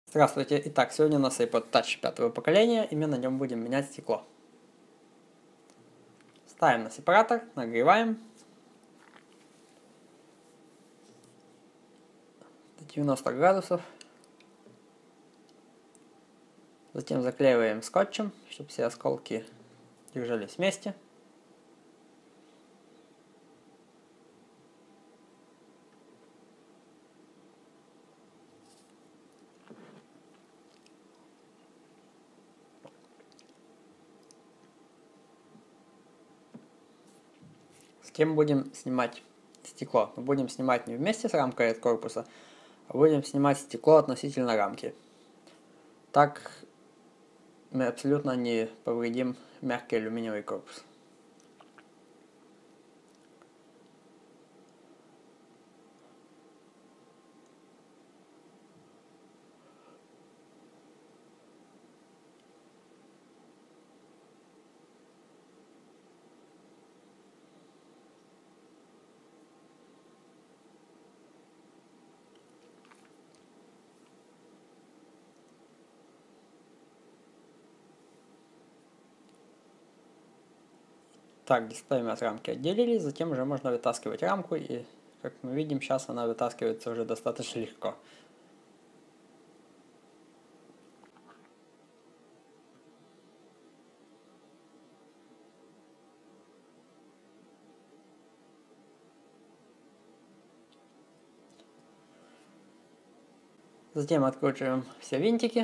Здравствуйте. Итак, сегодня у нас iPod Touch 5-го поколения, и мы на нем будем менять стекло. Ставим на сепаратор, нагреваем до 90 градусов. Затем заклеиваем скотчем, чтобы все осколки держались вместе. С кем будем снимать стекло? Мы будем снимать не вместе с рамкой от корпуса, а будем снимать стекло относительно рамки. Так мы абсолютно не повредим мягкий алюминиевый корпус. Так, дисплей мы от рамки отделили, затем уже можно вытаскивать рамку, и, как мы видим, сейчас она вытаскивается уже достаточно легко. Затем откручиваем все винтики.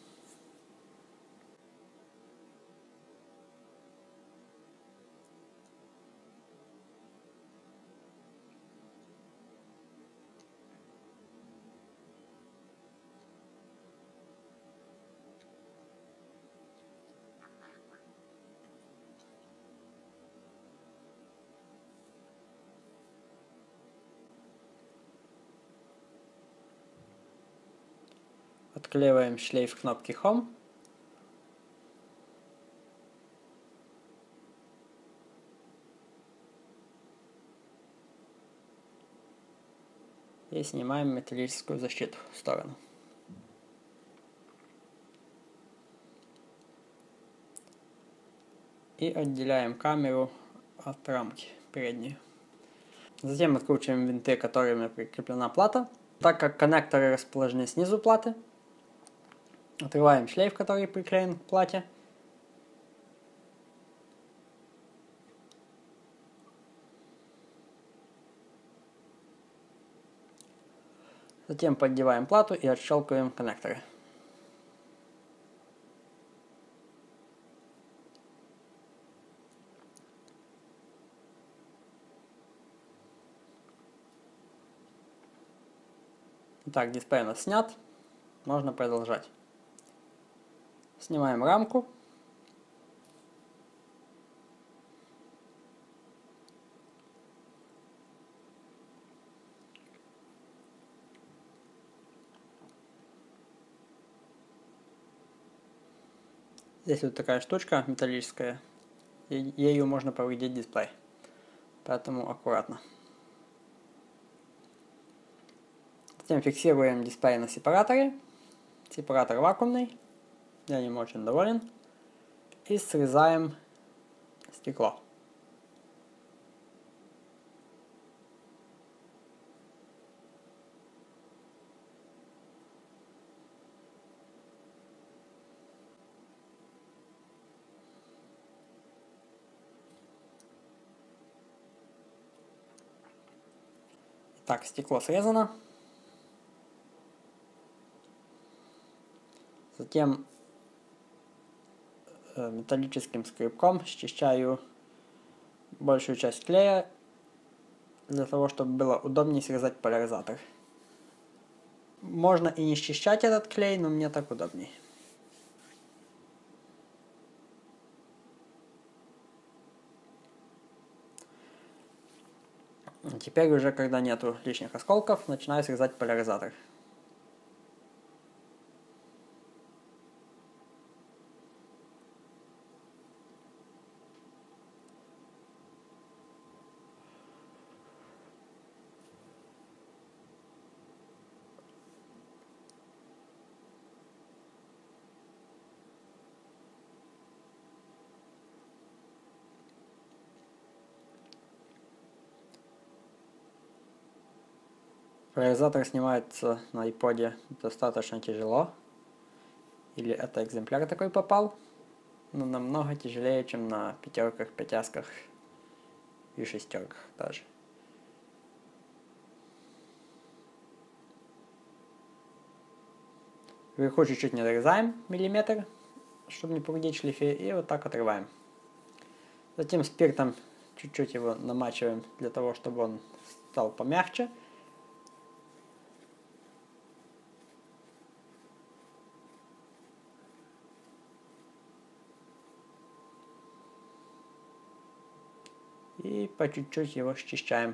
Отклеиваем шлейф кнопки Home. И снимаем металлическую защиту в сторону. И отделяем камеру от рамки передней. Затем откручиваем винты, к которым прикреплена плата. Так как коннекторы расположены снизу платы, отрываем шлейф, который приклеен к плате. Затем поддеваем плату и отщелкиваем коннекторы. Итак, дисплей у нас снят. Можно продолжать. Снимаем рамку. Здесь вот такая штучка металлическая, и ею можно повредить дисплей, поэтому аккуратно. Затем фиксируем дисплей на сепараторе, сепаратор вакуумный, я им очень доволен, и срезаем стекло. Так, стекло срезано. Затем металлическим скребком счищаю большую часть клея, для того, чтобы было удобнее срезать поляризатор. Можно и не счищать этот клей, но мне так удобнее. Теперь уже, когда нету лишних осколков, начинаю срезать поляризатор. Поляризатор снимается на iPod достаточно тяжело. Или это экземпляр такой попал. Но намного тяжелее, чем на пятерках, пятясках и шестерках даже. Вверху чуть-чуть не дорезаем миллиметр, чтобы не повредить шлифе, и вот так отрываем. Затем спиртом чуть-чуть его намачиваем для того, чтобы он стал помягче. И по чуть-чуть его счищаем.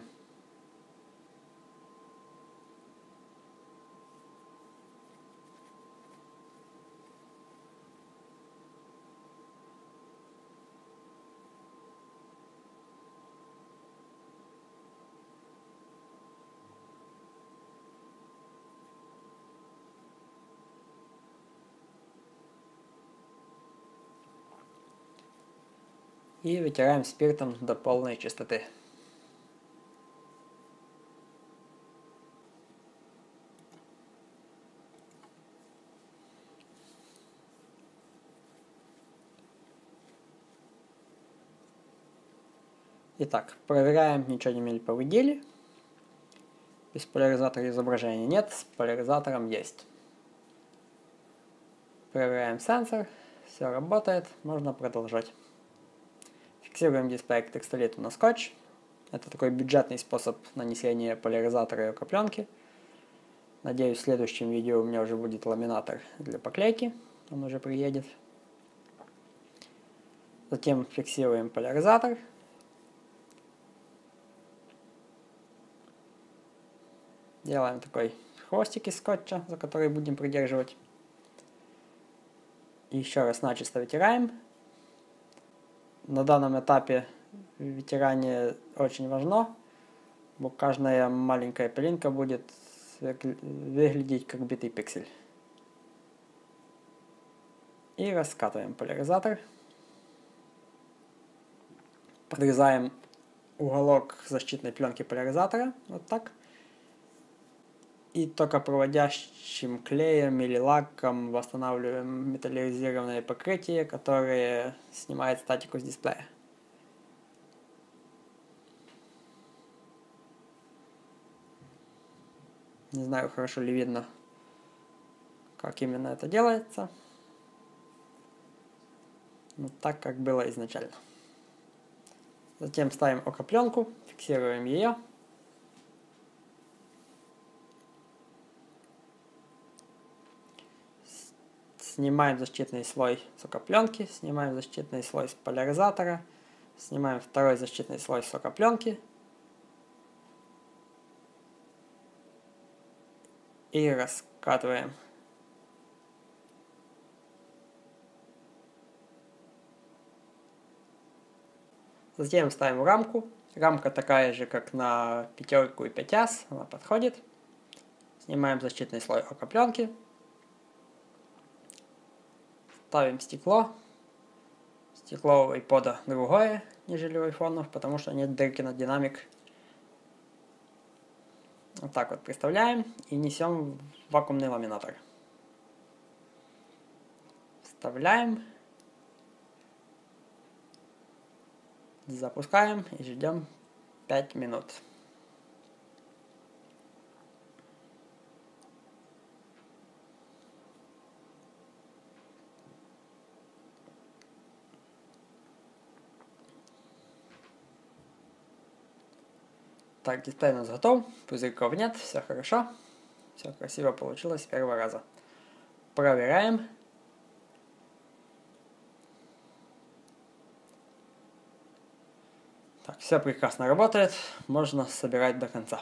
И вытираем спиртом до полной чистоты. Итак, проверяем, ничего не повредили. Без поляризатора изображения нет, с поляризатором есть. Проверяем сенсор, все работает, можно продолжать. Фиксируем дисплей к текстолиту на скотч. Это такой бюджетный способ нанесения поляризатора и окопленки. Надеюсь, в следующем видео у меня уже будет ламинатор для поклейки. Он уже приедет. Затем фиксируем поляризатор. Делаем такой хвостик из скотча, за который будем придерживать. Еще раз начисто вытираем. На данном этапе вытирание очень важно, бо каждая маленькая пылинка будет выглядеть как битый пиксель. И раскатываем поляризатор. Подрезаем уголок защитной пленки поляризатора, вот так. И только проводящим клеем или лаком восстанавливаем металлизированное покрытие, которое снимает статику с дисплея. Не знаю, хорошо ли видно, как именно это делается. Но так, как было изначально. Затем ставим окопленку, фиксируем ее. Снимаем защитный слой с окопленки, снимаем защитный слой с поляризатора, снимаем второй защитный слой с окопленки и раскатываем. Затем ставим рамку. Рамка такая же, как на пятерку и 5С, она подходит. Снимаем защитный слой окопленки. Ставим стекло. Стекло у iPod другое, нежели у айфонов, потому что нет дырки на динамик. Вот так вот представляем и несем в вакуумный ламинатор. Вставляем. Запускаем и ждем 5 минут. Так, дисплей у нас готов, пузырьков нет, все хорошо, все красиво получилось с первого раза. Проверяем. Так, все прекрасно работает, можно собирать до конца.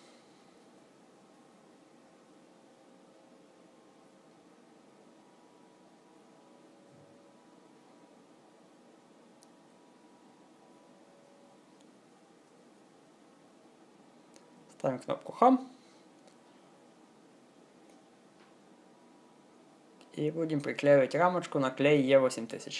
Ставим кнопку Home. И будем приклеивать рамочку на клей E8000.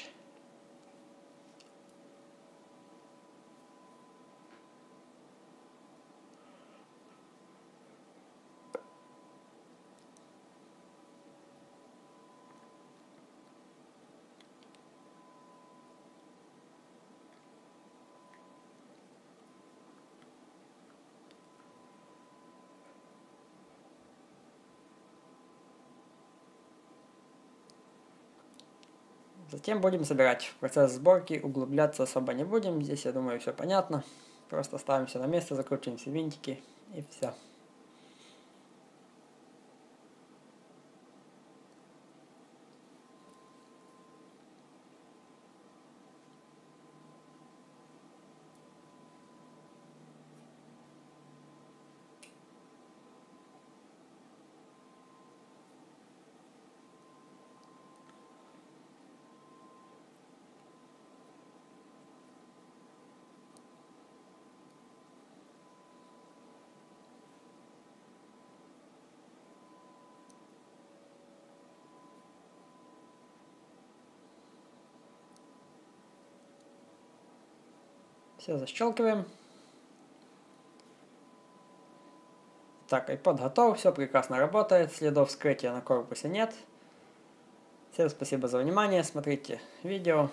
Затем будем собирать. В процесс сборки углубляться особо не будем. Здесь, я думаю, все понятно. Просто ставим все на место, закручиваем все винтики и все. Все защелкиваем. Так, iPod готов, все прекрасно работает, следов вскрытия на корпусе нет. Всем спасибо за внимание, смотрите видео.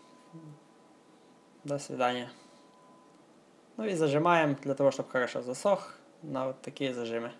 До свидания. Ну и зажимаем для того, чтобы хорошо засох на вот такие зажимы.